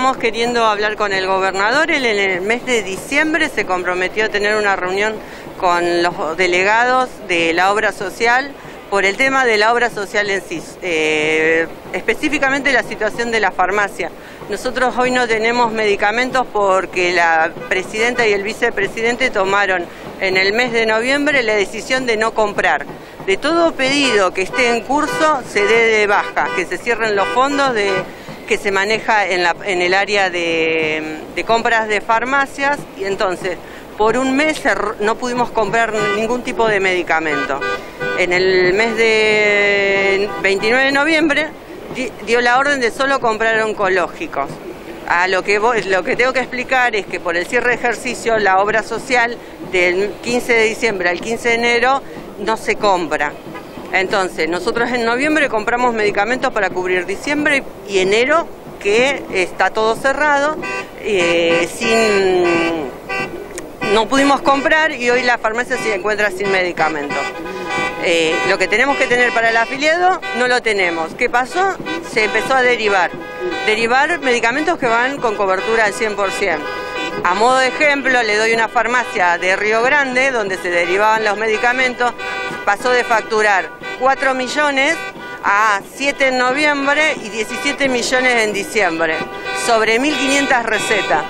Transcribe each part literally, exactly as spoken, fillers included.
estamos queriendo hablar con el gobernador. Él en el mes de diciembre se comprometió a tener una reunión con los delegados de la obra social por el tema de la obra social en sí, eh, específicamente la situación de la farmacia. Nosotros hoy no tenemos medicamentos porque la presidenta y el vicepresidente tomaron en el mes de noviembre la decisión de no comprar. De todo pedido que esté en curso se dé de baja, que se cierren los fondos de, que se maneja en, la, en el área de, de compras de farmacias, y entonces por un mes no pudimos comprar ningún tipo de medicamento. En el mes de veintinueve de noviembre dio la orden de solo comprar oncológicos. A lo que voy, lo que tengo que explicar es que por el cierre de ejercicio la obra social del quince de diciembre al quince de enero no se compra. Entonces nosotros en noviembre compramos medicamentos para cubrir diciembre y enero, que está todo cerrado, eh, sin, no pudimos comprar, y hoy la farmacia se encuentra sin medicamentos. Eh, lo que tenemos que tener para el afiliado no lo tenemos. ¿Qué pasó? Se empezó a derivar. Derivar medicamentos que van con cobertura al cien por ciento. A modo de ejemplo, le doy una farmacia de Río Grande, donde se derivaban los medicamentos, pasó de facturar cuatro millones a siete en noviembre y diecisiete millones en diciembre, sobre mil quinientas recetas.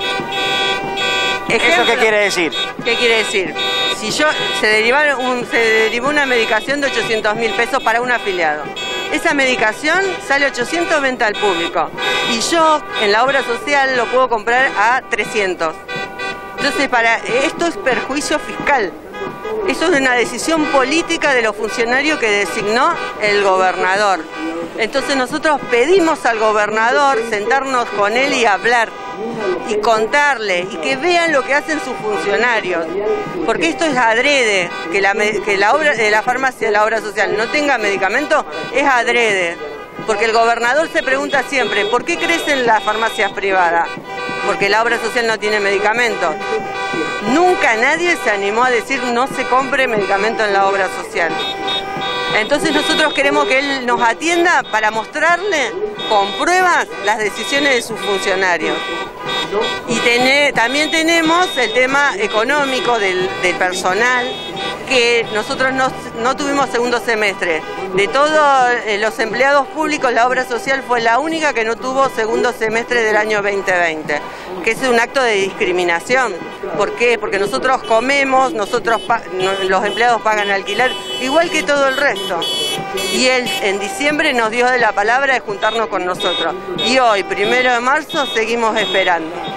Ejemplo, ¿Eso qué quiere decir? ¿Qué quiere decir? Si yo se, derivaron un, se derivó una medicación de ochocientos mil pesos para un afiliado, esa medicación sale ochocientos venta al público y yo en la obra social lo puedo comprar a trescientos. Entonces, para esto es perjuicio fiscal. Eso es una decisión política de los funcionarios que designó el gobernador. Entonces nosotros pedimos al gobernador sentarnos con él y hablar y contarle y que vean lo que hacen sus funcionarios, porque esto es adrede, que la, que la, obra, la farmacia de la obra social no tenga medicamento es adrede, porque el gobernador se pregunta siempre, ¿por qué crecen las farmacias privadas? Porque la obra social no tiene medicamentos. Nunca nadie se animó a decir no se compre medicamento en la obra social. Entonces nosotros queremos que él nos atienda para mostrarle con pruebas las decisiones de sus funcionarios. Y tené, también tenemos el tema económico del, del personal, que nosotros no, no tuvimos segundo semestre. De todos los empleados públicos, la obra social fue la única que no tuvo segundo semestre del año veinte veinte, que es un acto de discriminación. ¿Por qué? Porque nosotros comemos, nosotros los empleados pagan alquiler, igual que todo el resto. Y él en diciembre nos dio de la palabra de juntarnos con nosotros. Y hoy, primero de marzo, seguimos esperando.